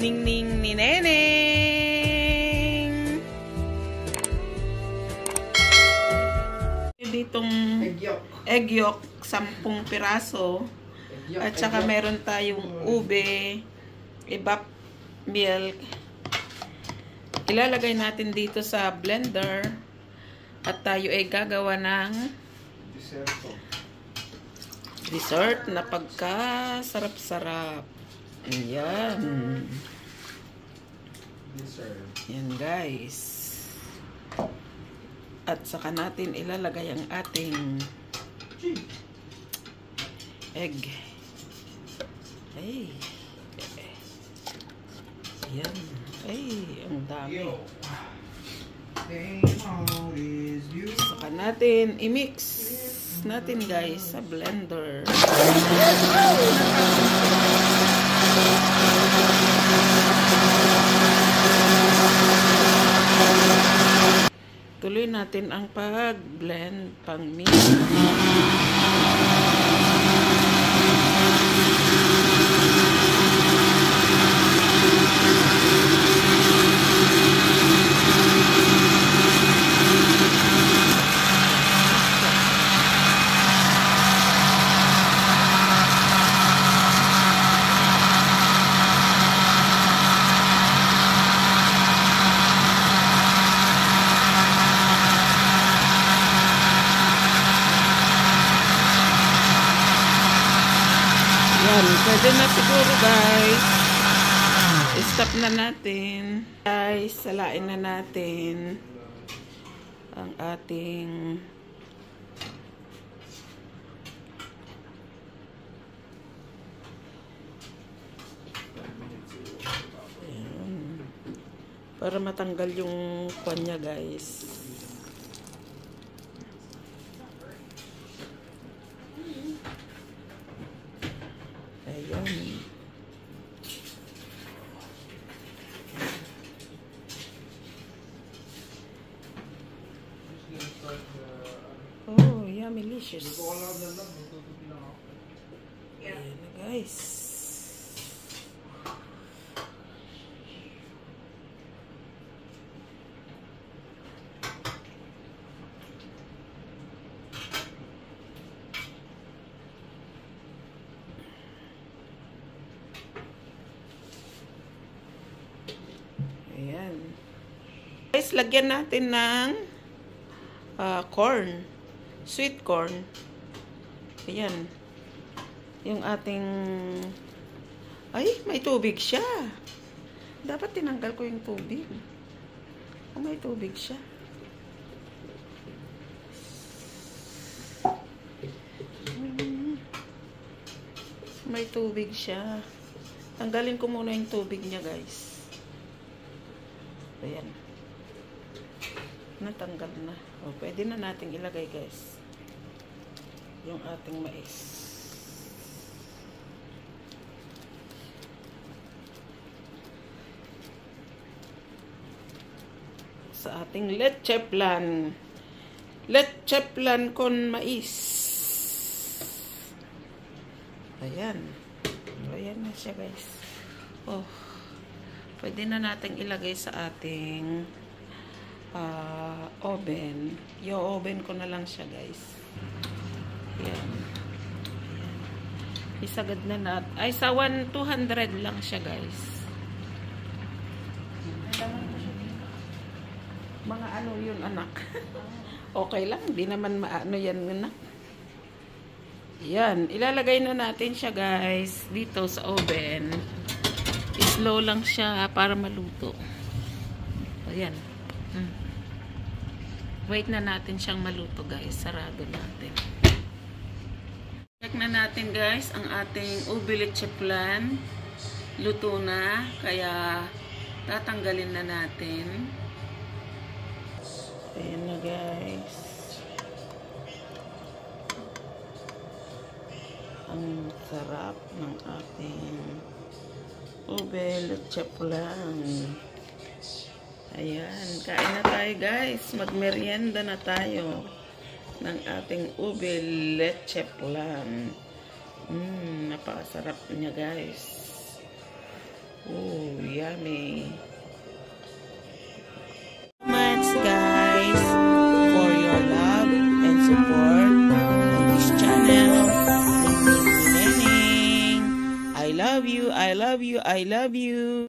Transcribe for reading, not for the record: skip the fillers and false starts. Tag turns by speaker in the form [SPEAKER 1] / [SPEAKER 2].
[SPEAKER 1] Ningning ni Neneng. Ditong egg yolk, 10 piraso. At saka meron tayong ube, evap milk. Ilalagay natin dito sa blender. At tayo ay gagawa ng dessert na pagkasarap-sarap. Ayan. Yan guys. At saka natin ilalagay ang ating egg. Ay. Ayan. Ay, ang dami. Saka natin i-mix natin guys sa blender. Tuloy natin ang pag-blend, pang-mix. Pwede na siguro guys. Stop na natin. Guys, salain na natin ang ating ayan. Para matanggal yung kanya guys. Ayan. Oh, yummy delicious. Ayan na guys. Ayan. Guys, lagyan natin ng corn. Sweet corn. Ayan. Yung ating... Ay, may tubig siya. Dapat tinanggal ko yung tubig. Oh, may tubig siya. May tubig siya. Tanggalin ko muna yung tubig niya, guys. Ayan. Natanggal na. O, pwede na natin ilagay guys. Yung ating mais. Sa ating leche flan. Leche flan con mais. Ayan. O, ayan na siya guys. Oh. Pwede na natin ilagay sa ating oven. I-oven ko na lang siya guys. Ayan. Isagad na natin. Ay, sa 200 lang siya guys. Mga ano yun anak. Okay lang. Di naman maano yan anak. Ayan. Ilalagay na natin siya guys. Dito sa oven. Slow lang siya para maluto. Ayan. Wait na natin siyang maluto guys. Sarado natin. Check na natin guys ang ating ube leche flan. Luto na. Kaya tatanggalin na natin. Ayan na guys. Ang sarap ng ating ube leche flan. Ayan, kain na tayo guys. Magmerienda na tayo ng ating ube leche flan. Napakasarap niya guys. Oh, yummy. Much guys for your love and support on this channel. Neneng. I love you, I love you, I love you.